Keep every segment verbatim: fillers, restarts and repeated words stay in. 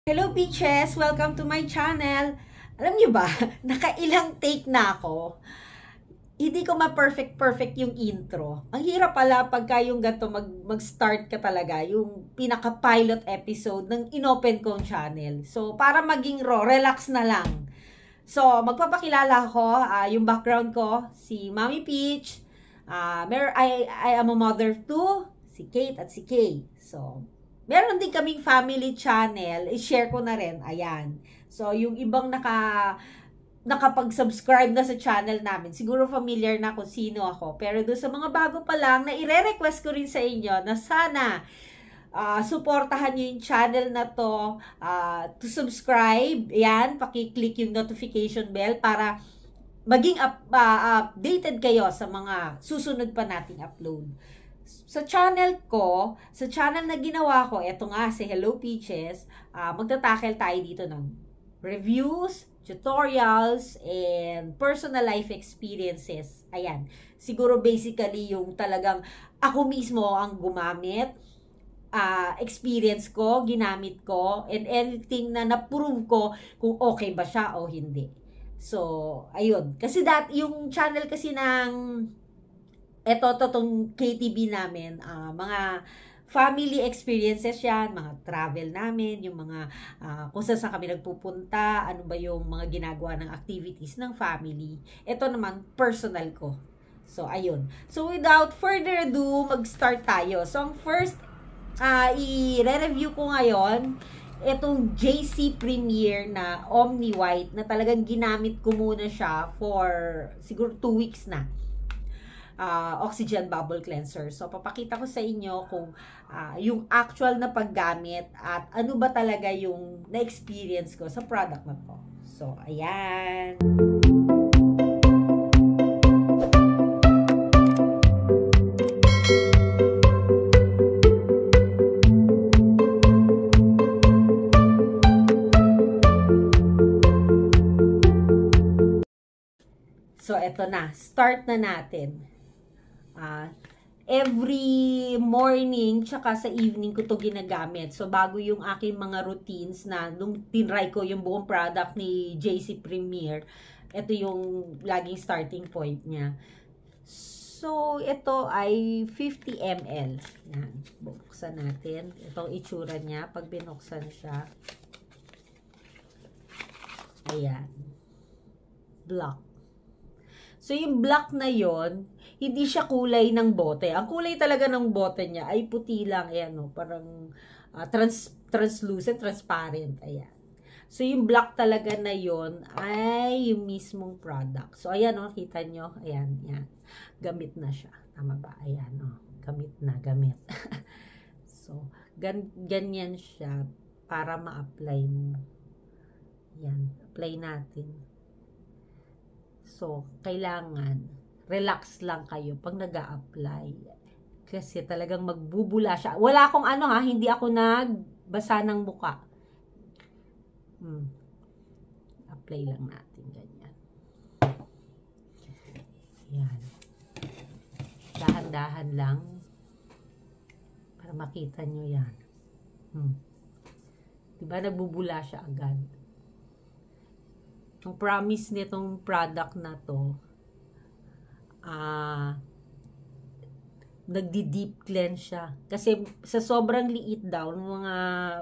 Hello Peaches! Welcome to my channel! Alam niyo ba, nakailang take na ako. Hindi ko ma-perfect-perfect yung intro. Ang hirap pala pagka yung gato mag-start mag ka talaga, yung pinaka-pilot episode ng inopen kong channel. So, para maging raw, relax na lang. So, magpapakilala ako, uh, yung background ko, si Mommy Peach. Uh, I, I am a mother too, si Kate at si Kay. So, meron din kaming family channel, i-share ko na rin, ayan. So, yung ibang naka, nakapag-subscribe na sa channel namin, siguro familiar na kung sino ako. Pero doon sa mga bago pa lang, na i-request ko rin sa inyo na sana uh, suportahan nyo yung channel na to, uh, to subscribe, ayan, pakiclick yung notification bell para maging up, uh, updated kayo sa mga susunod pa nating upload. Sa channel ko, sa channel na ginawa ko, eto nga si Hello Peaches, uh, magtatakel tayo dito ng reviews, tutorials, and personal life experiences. Ayan, siguro basically yung talagang ako mismo ang gumamit, uh, experience ko, ginamit ko, and anything na na-prove ko kung okay ba siya o hindi. So, ayun. Kasi that, yung channel kasi ng Ito, to, tong K T B namin, uh, mga family experiences yan, mga travel namin, yung mga uh, kung saan kami nagpupunta, ano ba yung mga ginagawa ng activities ng family. Ito naman, personal ko. So, ayun. So, without further ado, mag-start tayo. So, ang first, uh, i-review ko ngayon, itong J C Premiere na OMNI White, na talagang ginamit ko muna siya for siguro two weeks na. Uh, Oxygen BubbleCleanser. So, papakita ko sa inyo kung uh, yung actual na paggamit at ano ba talaga yung na-experience ko sa product na to. So, ayan. So, eto na. Start na natin. Uh, every morning tsaka sa evening ko to ginagamit. So, bago yung aking mga routines na nung tinry ko yung buong product ni J C Premiere, ito yung laging starting point niya. So, ito ay fifty milliliters. Yan. Buksan natin. Itong itsura niya pag binuksan siya. Ayan. Black. So, yung black na yon, hindi siya kulay ng bote. Ang kulay talaga ng bote niya ay puti lang. Ayan, no? Parang uh, trans translucent, transparent. Ayan. So, yung black talaga na yon ay yung mismong product. So, ayan, no? Kita nyo? Ayan, yan. Gamit na siya. Tama ba? Ayan, no? Gamit na, gamit. So, gan ganyan siya para ma-apply mo. Yan. Apply natin. So, kailangan relax lang kayo pag nag-a-apply. Kasi talagang magbubula siya. Wala akong ano ha, hindi ako nagbasa ng muka. Hmm. Apply lang natin ganyan. Yan. Dahan-dahan lang para makita nyo yan. Hmm. Diba nagbubula siya agad? Ang promise nitong product na to, ah, uh, nagdi-deep cleanse siya. Kasi sa sobrang liit daw, mga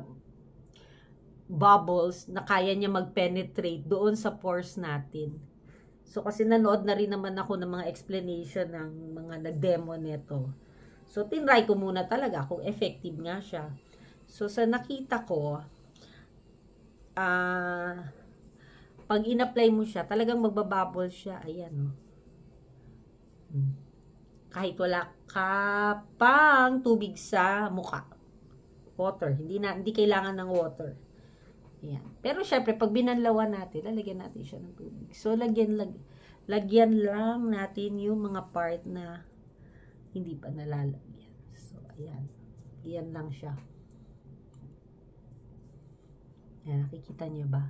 bubbles na kaya niya mag-penetrate doon sa pores natin. So, kasi nanood na rin naman ako ng mga explanation ng mga nag-demo nito. So, tinry ko muna talaga kung effective nga siya. So, sa nakita ko, ah, uh, pag in-apply mo siya, talagang magbabubble siya. Ayan, no? Hmm. Kahit wala ka pang tubig sa mukha. Water. Hindi na hindi kailangan ng water. Ayan. Pero syempre, pag binanlawan natin, lalagyan natin siya ng tubig. So, lagyan, lag, lagyan lang natin yung mga part na hindi pa nalalagyan. So, ayan. Ayan lang siya. Ayan, nakikita niyo ba?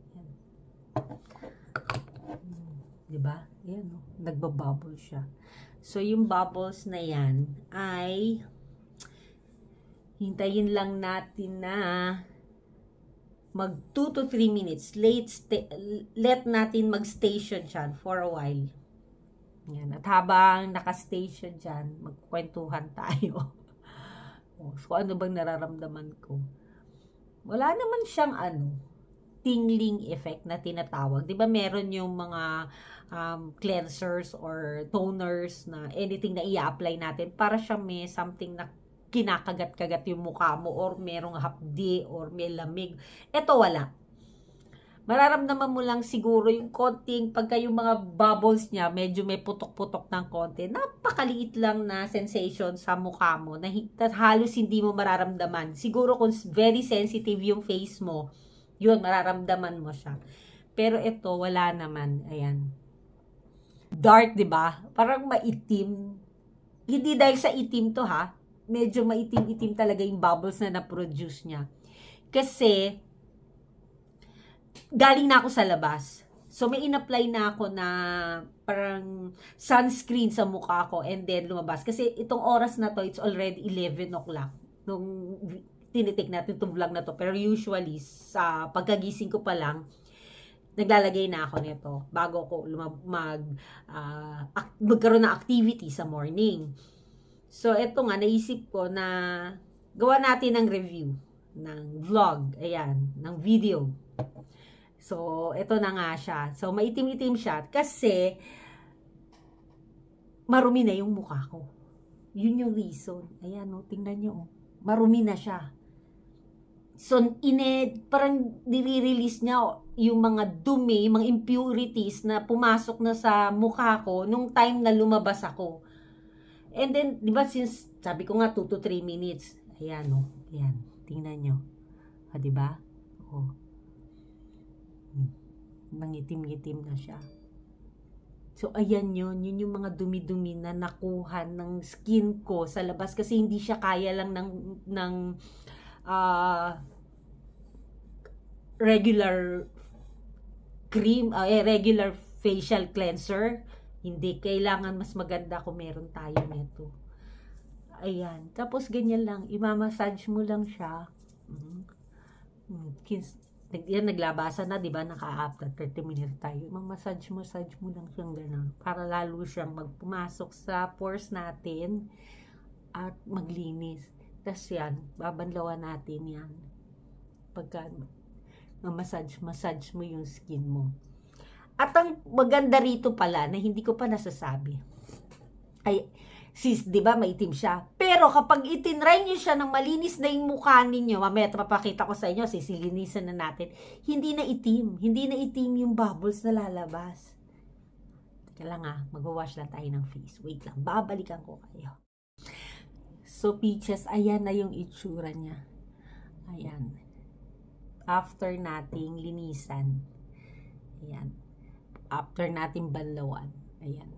Diba? Yan, no? Nagbabubble siya. So, yung bubbles na yan ay hintayin lang natin na mag two to three minutes. Late let natin mag-station dyan for a while. Yan. At habang naka-station dyan, magkwentuhan tayo. So, ano bang nararamdaman ko? Wala naman siyang ano, tingling effect na tinatawag. Di ba meron yung mga um, cleansers or toners na anything na i-apply natin para siya may something na kinakagat-kagat yung mukha mo or merong hapdi or may lamig. Ito wala. Mararamdaman mo lang siguro yung konting pagka yung mga bubbles niya medyo may putok-putok ng konti. Napakaliit lang na sensation sa mukha mo na halos hindi mo mararamdaman. Siguro kung very sensitive yung face mo, yun, mararamdaman mo siya. Pero ito, wala naman. Ayan. Dark, di ba? Parang maitim. Hindi dahil sa itim to, ha? Medyo maitim-itim talaga yung bubbles na na-produce niya. Kasi, galing na ako sa labas. So, may in-apply na ako na parang sunscreen sa mukha ko and then lumabas. Kasi itong oras na to, it's already eleven o'clock. Nung tinitik natin itong vlog na to. Pero usually, sa pagkagising ko pa lang, naglalagay na ako nito bago ko mag, uh, magkaroon ng activity sa morning. So, eto nga, naisip ko na gawa natin ng review, ng vlog, ayan, ng video. So, eto na nga siya. So, maitim-itim siya kasi marumi na yung mukha ko. Yun yung reason. Ayan, no, tingnan nyo, oh. Marumi na siya. So, ine, parang nire-release niya yung mga dumi, yung mga impurities na pumasok na sa mukha ko nung time na lumabas ako. And then, di ba, since, sabi ko nga, two to three minutes. Ayan, o. Oh. Ayan. Tingnan nyo. Ha, di ba? O. Oh. Mangitim-ngitim na siya. So, ayan yun. Yun yung mga dumi-dumi na nakuha ng skin ko sa labas. Kasi hindi siya kaya lang ng, ng, uh, regular cream, uh, eh, regular facial cleanser. Hindi, kailangan mas maganda kung meron tayo nito. Ayan. Tapos, ganyan lang. Imamassage mo lang siya. Mm-hmm. Yan, naglabasan na, di ba? Naka-after thirty minutes tayo. Imamassage mo, massage mo lang siyang gano'n. Para lalo siyang magpumasok sa pores natin at maglinis. Tapos yan, babanlawan natin yan. Pagka massage, massage mo yung skin mo. At ang maganda rito pala, na hindi ko pa nasasabi, ay, sis, di ba, maitim siya. Pero kapag itinry nyo siya ng malinis na yung mukha ninyo, mamaya mapakita ko sa inyo, sisilinisan na natin, hindi na itim. Hindi na itim yung bubbles na lalabas. Teka lang ah, mag-wash lang tayo ng face. Wait lang, babalikan ko kayo. So, peaches, ayan na yung itsura niya. Ayan. After nating linisan. Ayan. After natin banlawan. Ayan.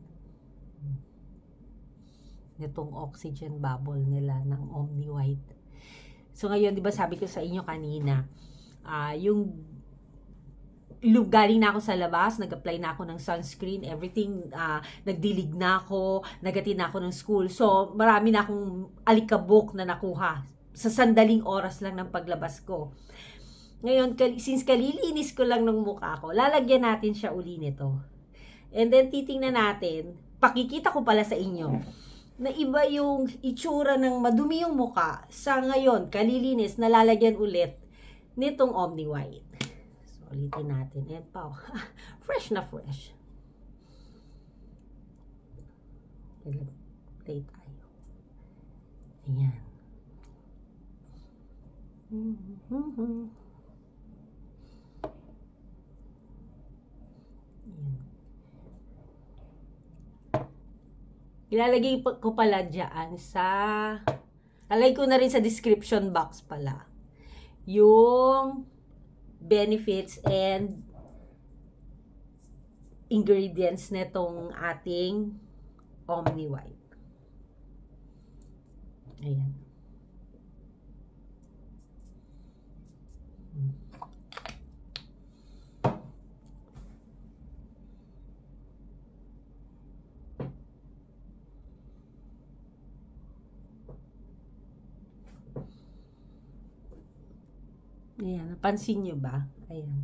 Itong oxygen bubble nila ng OMNI White. So, ngayon, di ba sabi ko sa inyo kanina, uh, yung galing na ako sa labas, nag-apply na ako ng sunscreen, everything, uh, nagdilig na ako, nagati na ako ng school. So, marami na akong alikabok na nakuha sa sandaling oras lang ng paglabas ko. Ngayon, since kalilinis ko lang ng mukha ko, lalagyan natin siya uli nito. And then, titingnan natin, pakikita ko pala sa inyo, na iba yung itsura ng madumi yung mukha sa ngayon, kalilinis, na lalagyan ulit nitong OMNI White. So, ulitin natin. Ayan pa, oh. Fresh na fresh. Play tayo. Ayan. Mm-hmm. Ilalagay ko pala dyan sa, lalagay ko na rin sa description box pala, yung benefits and ingredients netong ating OMNI White. Ayan. Ayan, napansin nyo ba? Ayan.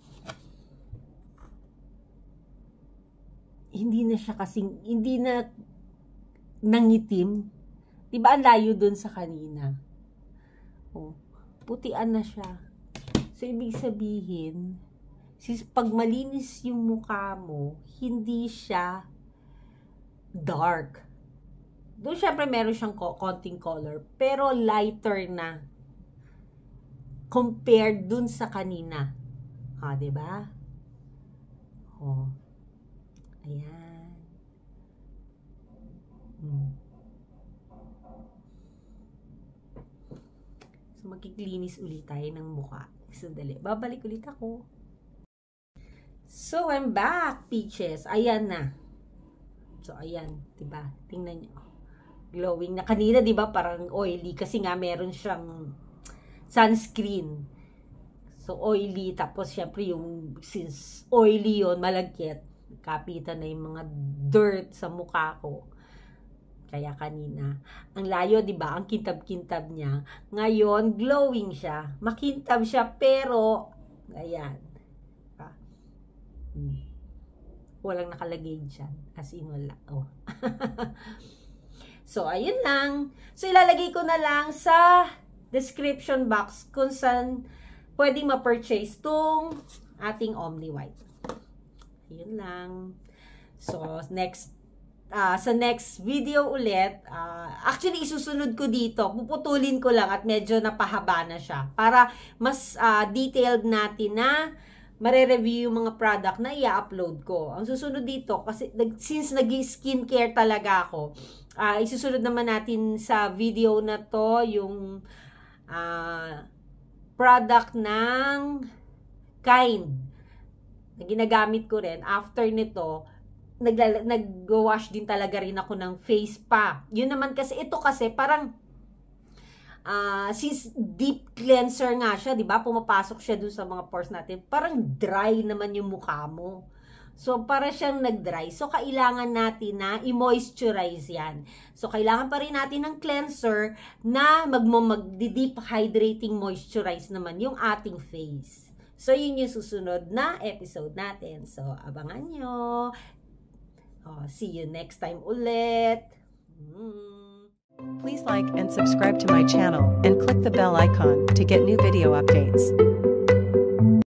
Hindi na siya kasing, hindi na nangitim. Diba ang layo dun sa kanina? Oh, putian na siya. So, ibig sabihin, sis, pag malinis yung mukha mo, hindi siya dark. Doon syempre meron siyang konting color, pero lighter na compared dun sa kanina. Ha, diba? Oh. Ayan. Hmm. So, magkiklinis ulit tayo ng mukha. Sandali. Babalik ulit ako. So, I'm back, peaches. Ayan na. So, ayan. Diba? Tingnan nyo. Glowing na. Kanina, diba, parang oily. Kasi nga, meron siyang sunscreen. So, oily. Tapos, syempre, yung, since oily yon malagkit, kapitan na yung mga dirt sa mukha ko. Kaya kanina, ang layo, di ba? Ang kintab-kintab niya. Ngayon, glowing siya. Makintab siya, pero, ayan. Ah. Hmm. Walang nakalagay dyan. As in, wala. Oh. So, ayun lang. So, ilalagay ko na lang sa description box kung saan pwedeng ma-purchase tong ating OMNI White. Ayun lang. So, next Uh, sa next video ulit, uh, actually isusunod ko dito, puputulin ko lang at medyo napahaba na siya para mas uh, detailed natin na mare-review yung mga product na i-upload ko. Ang susunod dito, kasi since nag-skincare talaga ako, uh, isusunod naman natin sa video na to yung uh, product ng Kind na ginagamit ko rin. After nito, nag-wash din talaga rin ako ng face pa. Yun naman kasi, ito kasi parang uh, since deep cleanser nga siya, di ba? Pumapasok siya dun sa mga pores natin. Parang dry naman yung mukha mo. So, para siyang nag-dry. So, kailangan natin na i-moisturize yan. So, kailangan pa rin natin ng cleanser na mag-deep hydrating moisturize naman yung ating face. So, yun yung susunod na episode natin. So, abangan nyo. Oh, see you next time ulit. Mm. Please like and subscribe to my channel and click the bell icon to get new video updates.